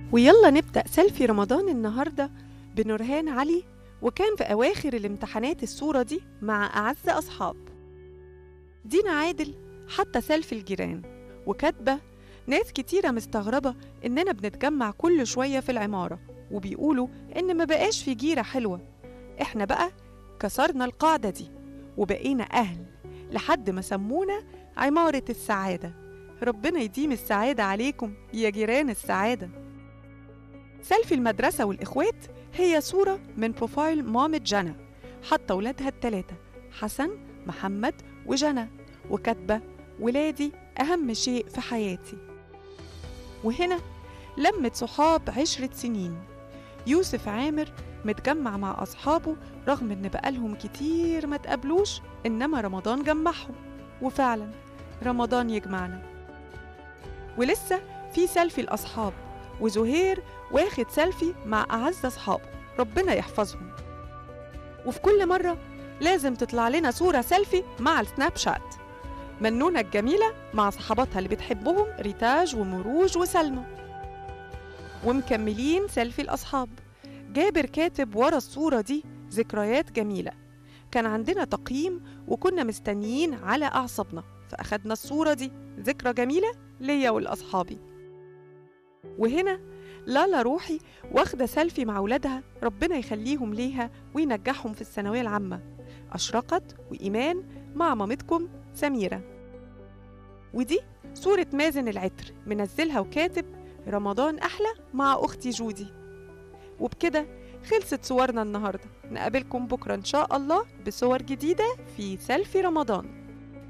ويلا نبدأ سيلفي رمضان النهاردة بنورهان علي. وكان في أواخر الامتحانات الصورة دي مع أعز أصحاب. دينا عادل حتى سيلفي الجيران وكاتبة ناس كتيرة مستغربة إننا بنتجمع كل شوية في العمارة وبيقولوا إن ما بقاش في جيرة حلوة. إحنا بقى كسرنا القاعدة دي وبقينا أهل لحد ما سمونا عمارة السعادة. ربنا يديم السعادة عليكم يا جيران السعادة. سيلفي المدرسة والإخوات هي صورة من بروفايل مامة جنى، حتى ولادها التلاتة حسن محمد وجنى، وكاتبة ولادي أهم شيء في حياتي. وهنا لمة صحاب 10 سنين. يوسف عامر متجمع مع أصحابه رغم إن بقالهم كتير ما تقابلوش، إنما رمضان جمعهم، وفعلا رمضان يجمعنا. ولسه في سيلفي الأصحاب، وزهير واخد سيلفي مع أعز أصحابه ربنا يحفظهم. وفي كل مرة لازم تطلع لنا صورة سيلفي مع السناب شات. منونة الجميلة مع صحباتها اللي بتحبهم ريتاج ومروج وسلمى. ومكملين سيلفي الأصحاب. جابر كاتب ورا الصورة دي ذكريات جميلة، كان عندنا تقييم وكنا مستنيين على أعصابنا فأخدنا الصورة دي ذكرى جميلة ليا والأصحابي. وهنا لالا روحي واخدة سيلفي مع ولادها ربنا يخليهم ليها وينجحهم في الثانوية العامة، أشرقت وإيمان مع مامتكم سميرة. ودي صورة مازن العطر منزلها وكاتب رمضان أحلى مع أختي جودي. وبكده خلصت صورنا النهاردة، نقابلكم بكرة إن شاء الله بصور جديدة في سيلفي رمضان.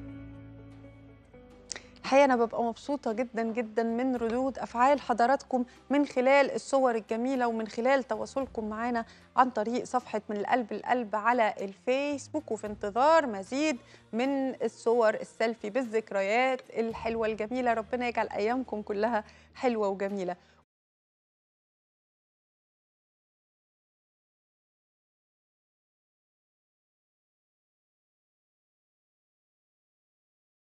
الحقيقة أنا ببقى مبسوطة جدا جدا من ردود أفعال حضراتكم من خلال الصور الجميلة ومن خلال تواصلكم معنا عن طريق صفحة من القلب للقلب على الفيسبوك، وفي انتظار مزيد من الصور السيلفي بالذكريات الحلوة الجميلة. ربنا يجعل أيامكم كلها حلوة وجميلة.